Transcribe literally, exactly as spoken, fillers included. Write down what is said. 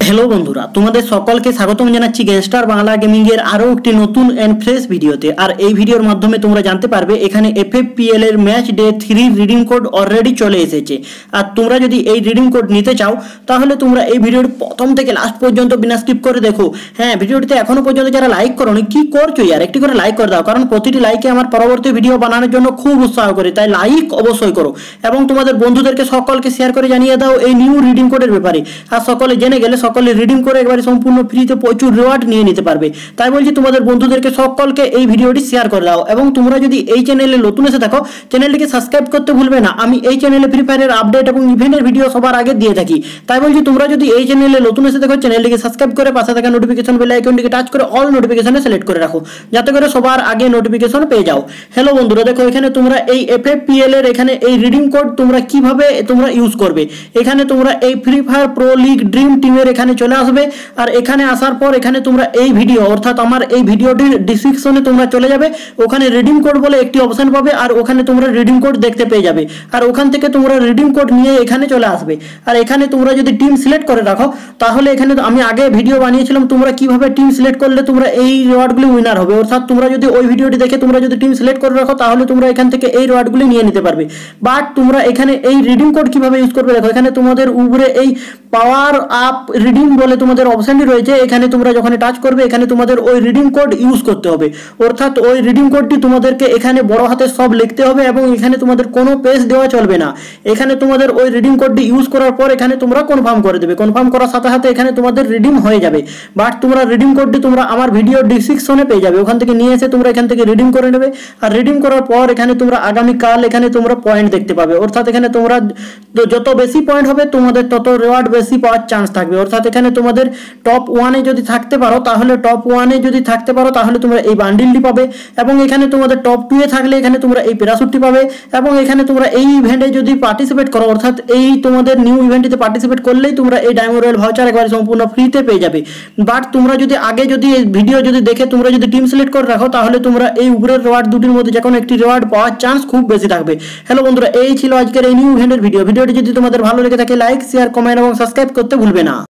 Hello बंधुरा तुम्हारे सकलके स्वागतम जानाচ্ছি গ্যাংস্টার বাংলা গেমিং এর আরো একটি নতুন এন্ড ফ্রেশ ভিডিওতে। আর এই ভিডিওর মাধ্যমে তোমরা জানতে পারবে এখানে এফএফপিএল এর match day three redeem code already চলে এসেছে। আর তোমরা যদি এই রিডিম কোড নিতে চাও তাহলে তোমরা এই ভিডিওর প্রথম থেকে লাস্ট পর্যন্ত বিনা স্কিপ করে দেখো। হ্যাঁ, ভিডিওটিতে এখনো পর্যন্ত যারা লাইক করোনি কি করছো यार, একটি করে লাইক করে দাও, কারণ প্রতিটি লাইকে আমার পরবর্তী ভিডিও বানানোর জন্য খুব উৎসাহ করে, তাই লাইক অবশ্যই করো এবং তোমাদের বন্ধুদেরকে সকলকে শেয়ার করে জানিয়ে দাও এই নিউ রিডিম কোডের ব্যাপারে। আর সকলে জেনে গেলে সকলে রিডিম করে একবারে সম্পূর্ণ ফ্রিতে প্রচুর রিওয়ার্ড নিয়ে নিতে পারবে। তাই বলছি তোমাদের বন্ধুদেরকে সকলকে এই ভিডিওটি শেয়ার করে দাও এবং তোমরা যদি এই চ্যানেলে নতুন এসে থাকো চ্যানেলটিকে সাবস্ক্রাইব করতে ভুলবে না। আমি এই চ্যানেলে ফ্রি ফায়ারের আপডেট এবং ইভেন্টের ভিডিও সবার আগে দিয়ে থাকি। তাই বলছি তোমরা যদি এই চ্যানেলে নতুন এসে থাকো চ্যানেলটিকে সাবস্ক্রাইব করে পাশে থাকা নোটিফিকেশন বেল আইকনটিকে টাচ করে অল নোটিফিকেশনে সিলেক্ট করে রাখো, যাতে করে সবার আগে নোটিফিকেশন পেয়ে যাও। হ্যালো বন্ধুরা, দেখো এখানে তোমরা এই এফএফপিএল এর এখানে এই রিডিম কোড তোমরা কিভাবে তোমরা ইউজ করবে। এখানে তোমরা এই free fire pro league dream টিমের এখানে চলে আসবে। আর এখানে আসার পর এখানে তোমরা এই ভিডিও অর্থাৎ আমার এই ভিডিওটির ডেসক্রিপশনে তোমরা চলে যাবে, ওখানে রিডিম কোড বলে একটি অপশন পাবে আর ওখানে তোমরা রিডিম কোড দেখতে পেয়ে যাবে। আর ওখান থেকে তোমরা রিডিম কোড নিয়ে এখানে চলে আসবে। আর এখানে তোমরা যদি টিম সিলেক্ট করে রাখো তাহলে এখানে আমি আগে ভিডিও বানিয়েছিলাম তোমরা কিভাবে টিম সিলেক্ট করলে তোমরা এই রিওয়ার্ডগুলি উইনার হবে। অর্থাৎ তোমরা যদি ওই ভিডিওটি দেখে তোমরা যদি টিম সিলেক্ট করে রাখো তাহলে তোমরা এখান থেকে এই রিওয়ার্ডগুলি নিয়ে নিতে পারবে। বাট তোমরা এখানে এই রিডিম কোড কিভাবে ইউজ করবে দেখো, এখানে তোমাদের উপরে এই পাওয়ার আপ রিডিম বলে তোমাদের অপশনটি রয়েছে, এখানে তোমরা যখন টাচ করবে এখানে তোমাদের ওই রিডিম কোড ইউজ করতে হবে। অর্থাৎ ওই রিডিম কোডটি তোমাদেরকে এখানে বড় হাতে সব লিখতে হবে এবং এখানে তোমাদের কোনো পেজ দেওয়া চলবে না। এখানে তোমাদের ওই রিডিম কোডটি ইউজ করার পর এখানে তোমরা কনফার্ম করে দেবে, কনফার্ম করার সাথে সাথে এখানে তোমাদের রিডিম হয়ে যাবে। বাট তোমরা রিডিম কোডটি তোমরা আমার ভিডিও ডেসক্রিপশনে পেয়ে যাবে, ওখান থেকে নিয়ে এসে তোমরা এখান থেকে রিডিম করে নেবে। আর রিডিম করার পর এখানে তোমরা আগামীকাল এখানে তোমরা পয়েন্ট দেখতে পাবে। অর্থাৎ এখানে তোমরা যত বেশি পয়েন্ট হবে তোমাদের তত রিওয়ার্ড বেশি পাওয়ার চান্স থাকবে। অর্থাৎ এখানে তোমাদের টপ ওয়ানে যদি থাকতে পারো তাহলে টপ ওয়ানে যদি থাকতে পারো তাহলে তোমরা এই বান্ডিলটি পাবে এবং এখানে তোমাদের টপ টু এ থাকলে এখানে তোমরা এই প্যারাশুটটি পাবে এবং এখানে তোমরা এই ইভেন্টে যদি পার্টিসিপেট করো অর্থাৎ এই তোমাদের নিউ ইভেন্টটিতে পার্টিসিপেট করলেই তোমরা এই ডায়মন্ড রয়্যাল ভাউচার একবারে সম্পূর্ণ ফ্রিতে পেয়ে যাবে। বাট তোমরা যদি আগে যদি এই ভিডিও যদি দেখে তোমরা যদি টিম সিলেক্ট করে রাখো তাহলে তোমরা এই উপরের রিওয়ার্ড দুটির মধ্যে যে কোনো একটি রিওয়ার্ড পাওয়ার চান্স খুব বেশি থাকবে। হ্যালো বন্ধুরা, এই ছিল আজকের এই নিউ ইভেন্টের ভিডিও। ভিডিওটি যদি তোমাদের ভালো লেগে থাকে লাইক শেয়ার কমেন্ট এবং সাবস্ক্রাইব করতে ভুলবে না।